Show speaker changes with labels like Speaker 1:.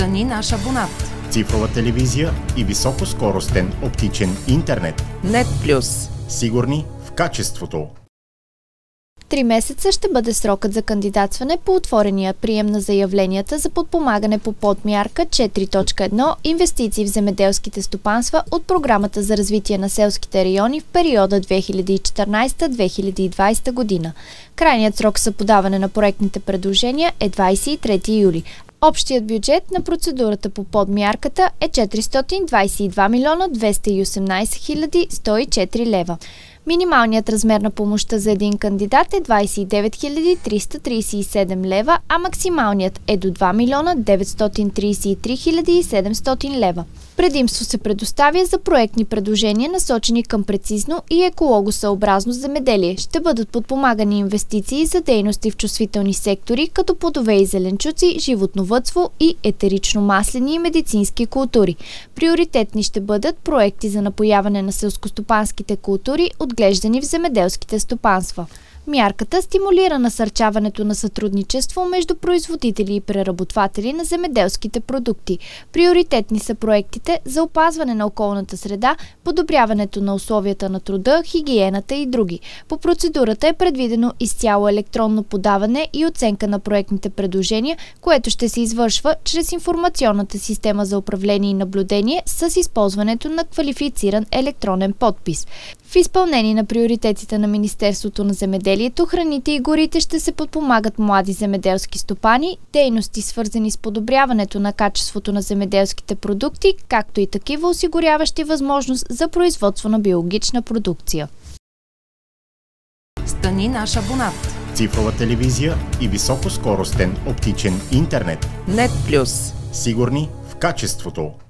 Speaker 1: Стани наш абонат.
Speaker 2: Цифрова телевизия и високоскоростен оптичен интернет.
Speaker 1: Нет Плюс.
Speaker 2: Сигурни в качеството.
Speaker 3: 3 месеца ще бъде срокът за кандидатстване по отворения прием на заявленията за подпомагане по подмярка 4.1 инвестиции в земеделските стопанства от Програмата за развитие на селските райони в периода 2014-2020 година. Крайният срок за подаване на проектните предложения е 23 юли. Общият бюджет на процедурата по подмярката е 422 милиона 218 хиляди 104 лева. Минималният размер на помощта за един кандидат е 29 337 лева, а максималният е до 2 милиона 933 хиляди 700 лева. Предимство се предоставя за проектни предложения, насочени към прецизно и екологосъобразно земеделие. Ще бъдат подпомагани инвестиции за дейности в чувствителни сектори, като плодове и зеленчуци, животновъдство и етерично-маслени и медицински култури. Приоритетни ще бъдат проекти за напояване на селскостопанските култури, отглеждани в земеделските стопанства. Мярката стимулира насърчаването на сътрудничество между производители и преработватели на земеделските продукти. Приоритетни са проектите за опазване на околната среда, подобряването на условията на труда, хигиената и други. По процедурата е предвидено изцяло електронно подаване и оценка на проектните предложения, което ще се извършва чрез информационната система за управление и наблюдение с използването на квалифициран електронен подпис. В изпълнение на приоритетите на Министерството на земеделието, храните и горите ще се подпомагат млади земеделски стопани, дейности свързани с подобряването на качеството на земеделските продукти, както и такива осигуряващи възможност за производство на биологична продукция.
Speaker 1: Стани наш абонат.
Speaker 2: Цифрова телевизия и високоскоростен оптичен интернет.
Speaker 1: Нет Плюс.
Speaker 2: Сигурни в качеството.